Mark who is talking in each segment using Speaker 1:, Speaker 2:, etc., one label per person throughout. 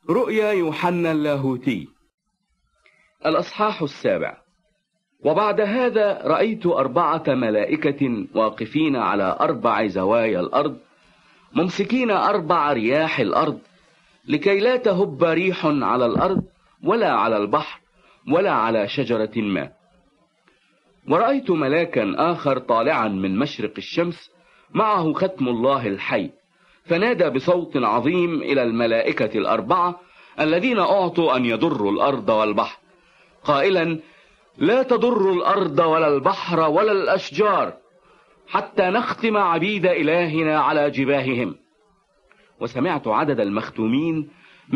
Speaker 1: رؤيا يوحنا اللاهوتي الأصحاح 7. وبعد هذا رأيت 4 ملائكة واقفين على 4 زوايا الأرض، ممسكين 4 رياح الأرض، لكي لا تهب ريح على الأرض ولا على البحر ولا على شجرة ما. ورأيت ملاكا آخر طالعا من مشرق الشمس، معه ختم الله الحي، فنادى بصوت عظيم إلى الملائكة 4 الذين أعطوا أن يضروا الأرض والبحر، قائلا: لا تضروا الأرض ولا البحر ولا الأشجار، حتى نختم عبيد إلهنا على جباههم. وسمعت عدد المختومين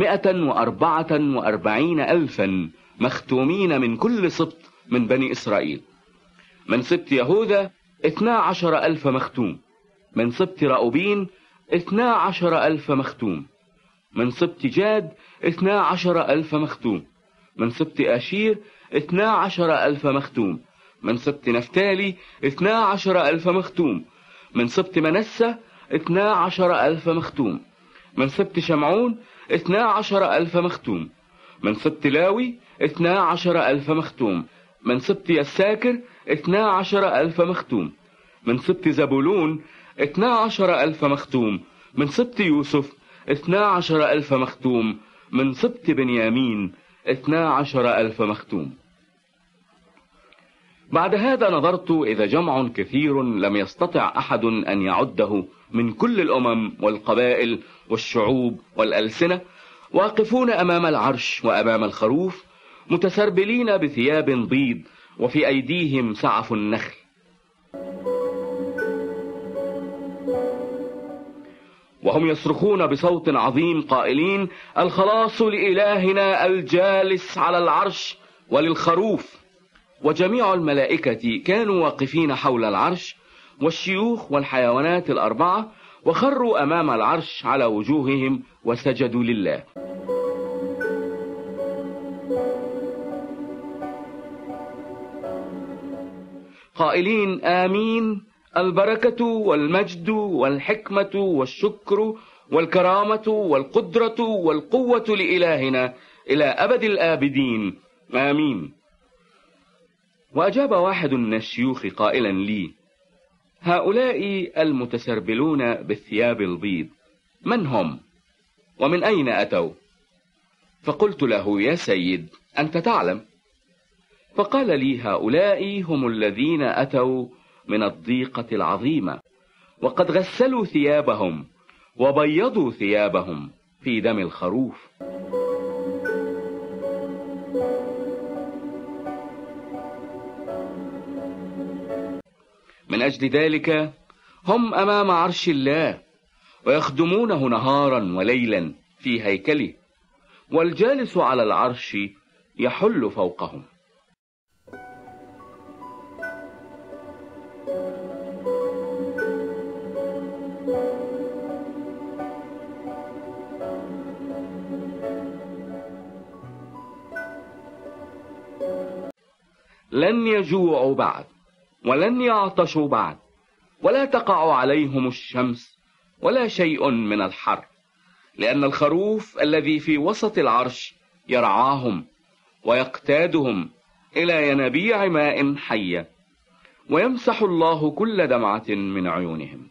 Speaker 1: 144,000 مختومين من كل سبط من بني إسرائيل. من سبط يهوذا 12,000 مختوم، من سبط رأوبين 12,000 مختوم، من سبط جاد 12,000 مختوم، من سبط آشير 12,000 مختوم، من سبط نفتالي 12,000 مختوم، من سبط منسى 12,000 مختوم، من سبط شمعون 12,000 مختوم، من سبط لاوي 12,000 مختوم، من سبط يساكر 12,000 مختوم، من سبط زبولون 12,000 مختوم، من سبط يوسف 12,000 مختوم، من سبط بنيامين 12,000 مختوم. بعد هذا نظرت إذا جمع كثير لم يستطع أحد أن يعده من كل الأمم والقبائل والشعوب والألسنة، واقفون أمام العرش وأمام الخروف، متسربلين بثياب بيض، وفي أيديهم سعف النخل. وهم يصرخون بصوت عظيم قائلين: الخلاص لإلهنا الجالس على العرش وللخروف. وجميع الملائكة كانوا واقفين حول العرش، والشيوخ والحيوانات 4، وخروا أمام العرش على وجوههم وسجدوا لله، قائلين: آمين، البركة والمجد والحكمة والشكر والكرامة والقدرة والقوة لإلهنا إلى أبد الآبدين، آمين. وأجاب واحد من الشيوخ قائلا لي: هؤلاء المتسربلون بالثياب البيض من هم؟ ومن أين أتوا؟ فقلت له: يا سيد، أنت تعلم. فقال لي: هؤلاء هم الذين أتوا من الضيقة العظيمة، وقد غسلوا ثيابهم وبيضوا ثيابهم في دم الخروف. من أجل ذلك هم أمام عرش الله، ويخدمونه نهارا وليلا في هيكله، والجالس على العرش يحل فوقهم. لن يجوعوا بعد، ولن يعطشوا بعد، ولا تقع عليهم الشمس ولا شيء من الحر، لأن الخروف الذي في وسط العرش يرعاهم ويقتادهم إلى ينابيع ماء حية، ويمسح الله كل دمعة من عيونهم.